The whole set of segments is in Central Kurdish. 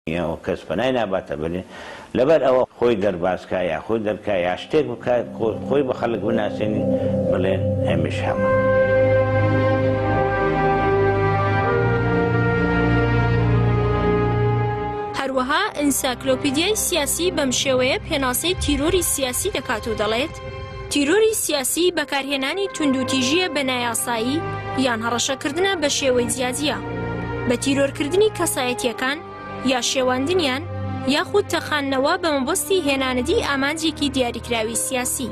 و کەس پەنای ناباتە بێنێ لەبەر ئەوە خۆی دەرباسکە یا خۆی دەرکا یا شتێک بکات خۆی بە خەڵک بناسێنی بڵێن ئەمەش هەمە. هەروەها ئەنسایکلۆپیدیای سیاسی بەم شێوەیە پێناسەی تیرۆری سیاسی دەکات و دەڵێت تیرۆری سیاسی بەکارهێنانی توندوتیژیە بە نایاسایی یان هەڕەشەکردنە بە شێوەی جیاجیە بە تیرۆرکردنی کەسایەتیەکان یا شێواندنیان یاخود تەخاننەوە بە مەبەستی هێنانەدی ئامانجێکی دیاریکراوی سیاسی.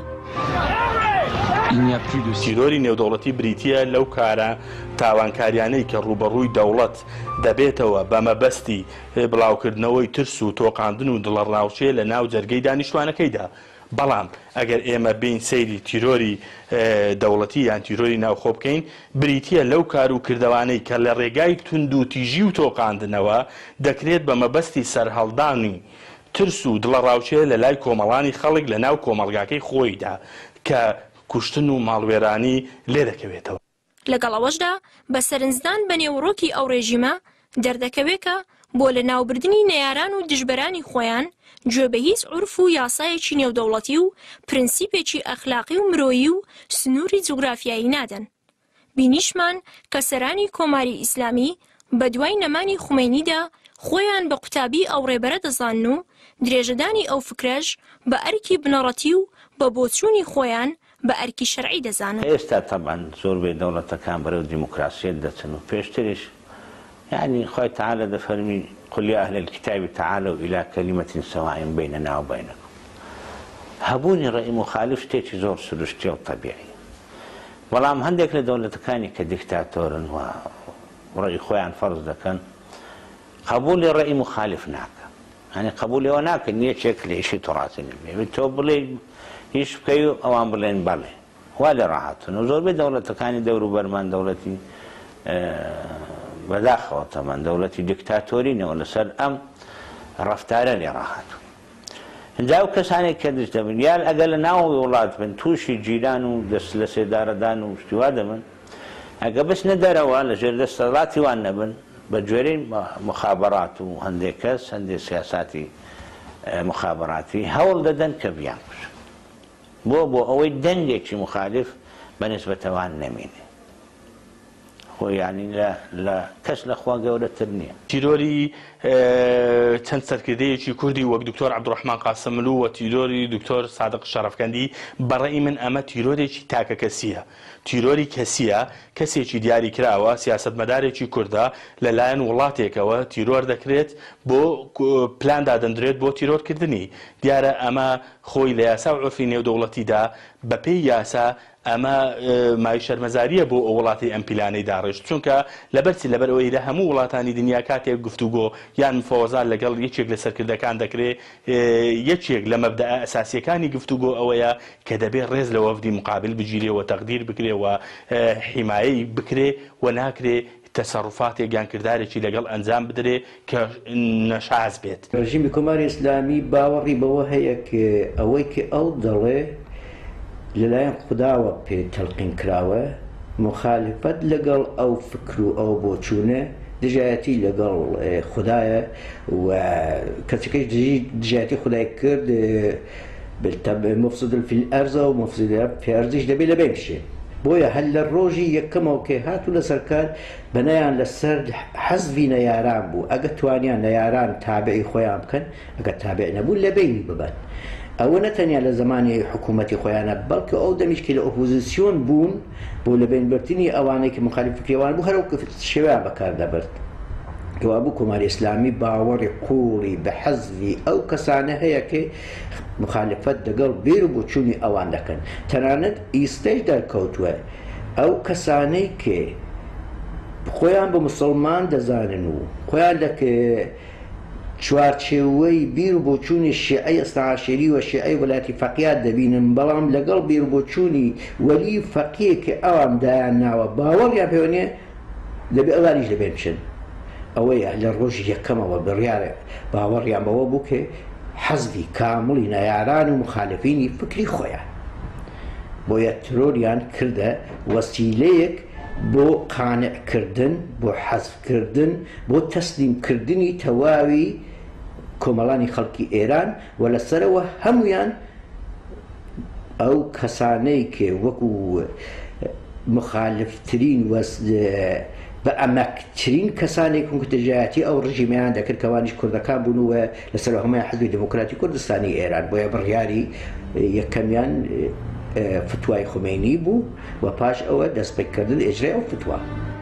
تیرۆری نێودەوڵەتی بریتیە لەو کارە تاوانکاریانەی کە ڕوبەڕووی دەوڵەت دەبێتەوە بە مەبەستی بڵاوکردنەوەی ترس و تۆقاندن و دڵڕناوچێ لە ناو جەرگەی دانیشتوانەکەیدا. بەڵام ئەگەر ئێمە بین سەیری تیرۆری دەوڵەتی یان تیرۆری ناوخۆ بکەین بریتیە لەو کار و کردوانەی کە لە ڕێگای توندوتیژی و تۆقاندنەوە دەکرێت بە مەبەستی سەرهەڵدانی ترس و دڵڕاوچێ لە لای کۆمەڵانی خەڵک لە ناو کۆمەڵگاکەی خۆیدا کە کوشتن و ماڵوێرانی لێ دەکەوێتەوە. لەگەڵەوەشدا بە سەرنجدان بە نێوڕۆکی ئەو ڕێژیمە دەردەکەوێتە بۆ لە ناوبردنی نەیاران و دژبەرانی خۆیان گوێ بە هیچ عورف و یاسایەکی نێودەوڵەتی و پرینسیپێکی ئەخلاقی و مرۆیی و سنووری جوگرافیایی نادەن. بینیشمان کە سەرانی کۆماری ئیسلامی بە دوای نەمانی خومینیدا خۆیان بە قوتابی ئەو ڕێبەرە دەزانن و درێژەدانی ئەو فکرەش بە ئەرکی بنەڕەتی و بە بۆچوونی خۆیان بە ئەرکی شەرعی دەزانن. ئێستا تەبعاً زۆربەی دەوڵەتەکان بەرەو دیموکراسیەت دەچن و پێشتریش يعني خوي تعالى دفرمي قل يا أهل الكتاب تعالوا إلى كلمة سواء بيننا وبينكم. هبوني رأي مخالف تيجي زور سلوشتي وطبيعي. والله هندك لدولة كاني كديكتاتور ورأي خوي عن فرض ده كان قبولي رأي مخالف ناك. يعني قبولي وناك إني شكل شيء تراثني. بتوبلي يشبكيو أوام بلين بالي. ولا راحت. نزور بدولة كاني دورو برمان دولتي بەداخەوە من دەوڵەتی دیکتاتۆرینە و لەسەر ئەم ڕەفتارە لێ ڕاهاتوو. اینجا ئەو کەسانێک کە دەست دەبن یان ئەگەر لە ناو وڵات بن تووشی جیران و دەست لە سێدارەدان و شتیوا دەبن ئەگە بچنە دەرەوە لەژێر دەستەڵاتی وان نەبن بە گوێرەی مخابەرات و هەندێک کەس هەندێک سیاساتی مخابەراتی هەوڵ دەدەن کە بیان کوژن بۆ ئەوەی دەنگێکی مخالف بەنسبەتەوان نەمێنێ. يعني لا كەس لە خوا گەورەتر نییە. تیرۆری چەند سەرکردەیەکی کوردی وەک دکتۆر عەبدوڕەحمان قاسملو و تیرۆری دکتۆر سادق شەرەفکەندی بەڕێی من ئەمە تیرۆرێکی تاکە کەسیە. تیرۆری کەسیە کەسێکی دیاری کراوە سیاسەتمەدارێکی کوردە لەلایەن وڵاتێکەوە تیرۆر دەکرێت بۆ پلاندا دەندرێت بۆ تیرۆرکردنی. دیارە ئەمە خۆی لە یاسا و عورفی نێودەوڵەتیدا بەپێی یاسا ئەمە مای شەرمەزاریە بۆ ئەو وڵاتی ئەم پیلانەی داڕێژ چونکە لەبەرچی لەبەرەوەی لە هەموو وڵاتانی دنیا کاتێک گفتوگۆ یان مفاوەزان لەگەڵ یەکێک لە سەرکردەکان دەکرێت یەکێک لە مەبدەئە ئەساسیەکانی گفتوگۆ ئەوەیە کە دەبێت ڕێز لە وەفدی مقابل بگیرێ و تەقدیر بکرێ و حیمایەی بکرێ و ناکرێ تەسەڕوفاتێک یان کردارێکی لەگەڵ ئەنجام بدرێ کە نەشاز بێت. ڕژیمی کۆماری ئیسلامی باوەڕی بەوە هەیە کە ئەوەی کە ئەو دەڵێ لەلایەن خودداوە پێ تەلقین کراوە مخالفەت لەگەڵ ئەو فکر و ئەو بۆچوونە دژایەتی لەگەڵ خوددایە و کەسەکەی دژایەتی خودای کرد مفسد في الأرض و مفسد في أرضش دەبێت لەبێ بشێ. بۆیە هەل لە ڕۆژی یەکەمەوە کە هاتوو لەسەر کار بەنایان لەسەر حەزبی نەیاران بوو ئەگە توانیان نەیاران تابعی خۆیان بکەن ئەگە تابع نەبوو لەبینی ببن. ئەوە نەتەنیا لە زمانی حکوومەتی خۆیانە بەڵکە ئەو دەمیشکی لە ئۆپۆزیسیۆن بوون بۆ لەبینبرتنی ئەوانەی کە مخالف فکریەوان بوو هەرو شێوەیان بەکار دەبرد. کەوا بوو کۆماری ئیسلامی باوەڕی قوڵی بە حەزبی ئەو کەسانە هەیە کە مخالفەت دەگەڵ بیر و بۆچوونی ئەوان دەکەن. تەنانەت ئیستەش دەرکەوتووە ئەو کەسانەی کە خۆیان بە موسڵمان دەزانن و خۆیان چوارچێوەی بیر و بۆچوونی شیعەی ئەسناعاشێری و شیعەی وڵاتی فەقیهات دەبینن بەڵام لەگەڵ بیر و بۆچوونی وەلی فەقیه کە ئەوان دایان ناوە باوەڕیان پێوە نییە دەبێ ئەوانیش لەبێ بشن. ئەوەیە لە ڕۆژی یەکەمەوە بڕیارە باوەڕیان بەوە بوو کە حەزبی کامڵی نەیاران و مخالفینی فکری خۆیان بۆیە ترۆریان کردە وەسیلەیەک بۆ قانعکردن بۆ حەزفکردن بۆ تەسلیمکردنی تەواوی کۆمەڵانی خەڵکی ئێران و لەسەرەوە هەمویان ئەو کەسانەی کە وەکو مخالفترین بە ئەمەکترین کەسانێک کوردەژایەتی ئەو ڕژیمیان دەکرد کەوانیش کوردەکان بوون و لەسەر هەمووی حزبی دموکراتی کوردستانی ئێران بۆیە بڕیاری یەکەمیان فتوای خومینی بوو و پاش ئەوە دەستپێکردن ئێژرای ئەو فتوا.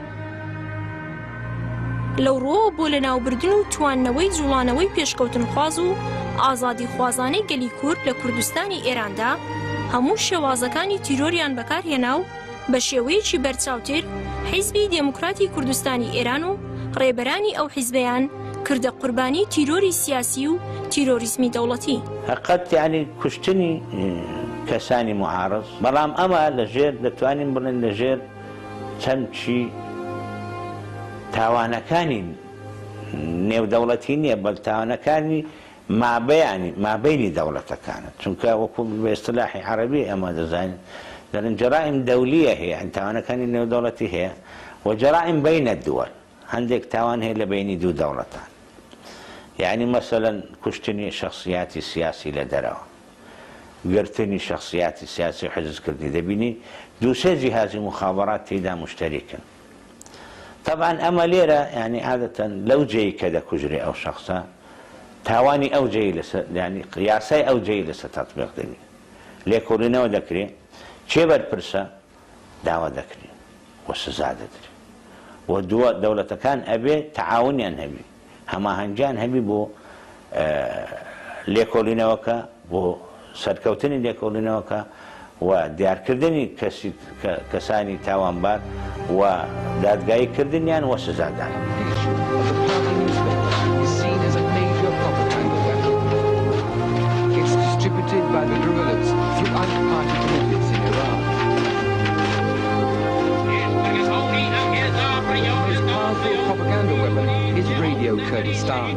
لەو ڕۆ بۆ لەناوبردن و تواننەوەی جوڵانەوەی پێشکەوتنخواز و ئازادی خوازانەی گەلی کورد لە کوردستانی ئێراندا هەموو شێوازەکانی تیرۆریان بەکارهێنا و بە شێوەیەکی بەرچاوتر حیزبی دموکراتی کوردستانی ئێران و ڕێبەرانی ئەو حیزبەیان کردە قوربانی تیرۆری سیاسی و تیرۆریزمی دەوڵەتی. حقیقت یعنی کوشتنی کەسانی معارض، بەڵام ئەمە لەژێر دەتوانین بڵێن لەژێر چەمچی تاوانەکانی نێودەوڵەتی نییە، بەڵ تاوانەکانی مابینی دەوڵەتەکانە، چونکە وەکو بە ئیستلاحی عەرەبی ئەمە دەزانین دەڵێن جەرائم دەولیە هەیە، تاوانەکانی نێودەوڵەتی هەیە و جەرائم بەینە دووەل، هەندێک تاوان هەیە لە بینی دوو دەوڵەتان، یعنی مەسەلەن کوشتنی شخصیاتی سیاسی لە دەرەوە، گرتنی شخصیاتی سیاسی و حجزکردنی دەبینی دووسێ جیهازی مخابرات تێیدا مشتەریکن. طبعا ئەمە لێرە ینی عادەتەن لەو جێی کە دەکوژرێ ئەو شخصە تاوانی ئەو جێی لەسەر ینی یاسای ئەو جێی لەسەر تەطبیق دەبێت، لێکۆڵینەوە دەکرێت، چێ بەرپرسە داوا دەکرێت و سزا دەدرێت و دووە دەوڵەتەکان ئەبێ تەعاونیان هەبی، هەماهەنگیان هەبی بۆ لێکۆڵینەوەکە، بۆ سەرکەوتنی لێکۆڵینەوەکە و دیارکردنی کەسانی تاوانبار و دادگاییکردنیان و سزادان. By the guerrillas through unparty pockets in Iran. His powerful propaganda weapon is Radio Kurdistan.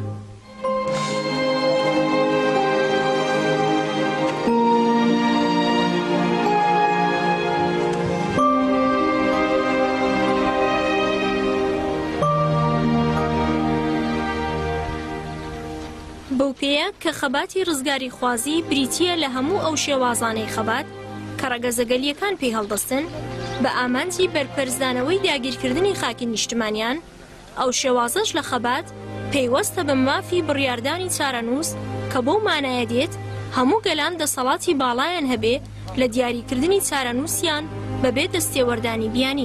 بەو پێەیە کە خەباتی ڕزگاری خوازی بریتیە لە هەموو ئەو شێوازانەی خەبات کە ڕەگەزەگەلیەکان پێی هەڵدەستن بە ئامانجی بەرپەرزدانەوەی داگیرکردنی خاکی نیشتمانیان. ئەو شێوازەش لە خەبات پەیوەستە بە مافی بڕیاردانی چارەنووس کە بۆ مانایە دێت هەموو گەلان دەسەڵاتی باڵایان هەبێ لە دیاریکردنی چارەنووسیان بەبێ دەستێوەردانی بیانی.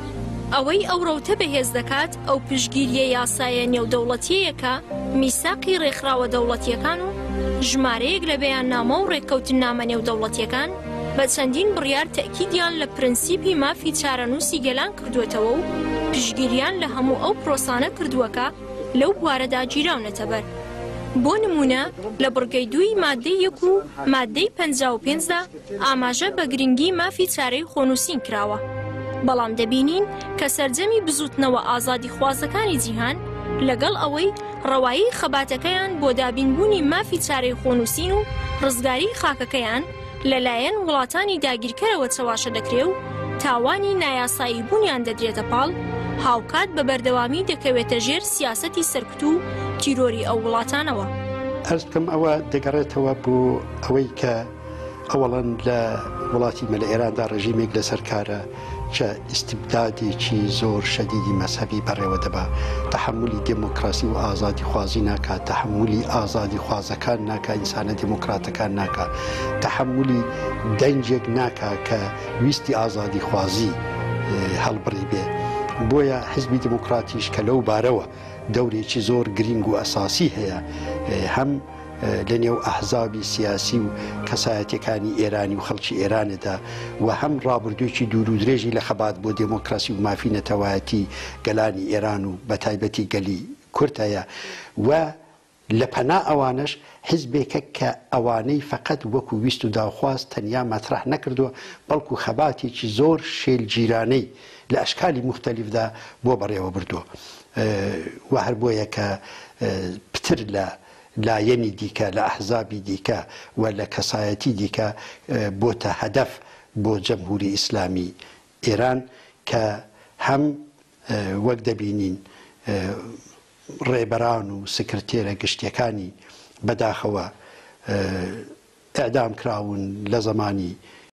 ئەوەی ئەو ڕەوتە بەهێز دەکات ئەو پشگیریە یاسایە نێودەوڵەتیەکە میساقی ڕێکخراوە دەوڵەتیەکان و ژمارەیەک لە بەیاننامە و ڕێککەوتن نامە نێودەوڵەتیەکان بە چەندین بڕیار تەکیدیان لە پرەنسیپی مافی چارەنووسی گەلان کردوێتەوە و پشگیریان لە هەموو ئەو پرۆسانە کردووەکە لەو بوارەدا گیراونەتە بەر. بۆ نمونە لە بڕگەی دووی مادەی 1 و مادەی 55دا ئاماژە بە گرنگی مافی چارەی خۆنووسین کراوە، بەڵام دەبینین کە سەرجەمی بزوتنەوە ئازادی خوازەکانی جیهان لەگەڵ ئەوەی ڕەوایی خەباتەکەیان بۆ دابینبوونی مافی چارەی خۆنووسین و ڕزگاری خاکەکەیان لەلایەن وڵاتانی داگیرکەرەوە چەواشە دەکرێ و تاوانی نایاسایی بوونیان دەدرێتە پاڵ، هاوکات بە بەردەوامی دەکەوێتە ژێر سیاسەتی سەرکوت و تیرۆری ئەو وڵاتانەوە. ئەرزکەم ئەوە دەگەڕێتەوە بۆ ئەوەی کە ئەوەڵەن لە وڵاتی مەلە ئێراندا ڕژیمێک لەسەر کارە کە ئیستیبدادێکی زۆر شەدیدی مەسەبی بەڕێوە دەبا، تەحملی دموکراسی و ئازادی خوازی ناکات، تەحملی ئازادی خوازەکان ناکە، ئینسانە دموکراتەکان ناکە، تەحملی دەنجێک ناکە کە ویستی ئازادی خوازی هەڵبڕی بێ. بۆیە حزبی دموکراتیش کە لەو بارەوە دەورێکی زۆر گرنگ و ئەساسی هەیە، هەم لە نێو ئەحزابی سیاسی و کەسایەتەکانی ئێرانی و خەڵکی ئێرانەدا و هەم ڕابردوویەکی دوور و درێژی لە خەبات بۆ دموکراسی و مافی نەتەوایەتی گەلانی ئێران و بە تایبەتی گەلی کورد هەیە و لە پەنا ئەوانش حزبێکە کە ئەوانەی فقط وەکو ویست و داخواست تەنیا مەترح نەکردووە، بەڵکو خەباتێکی زۆر شێلگیرانەی لە ئەشکالی مختلفدا بۆ بەڕێوە بردووە و هەر بۆیە کە پتر لە لایەنی دیکە لە ئەحزابی دیکە و لە کەسایەتی دیکە بۆتە هەدەف بۆ جەمهوری ئیسلامی ئێران کە هەم وەک دەبینین ڕێبەران و سکرتێرە گشتیەکانی بەداخەوە ئەعدام کراون لە زمانی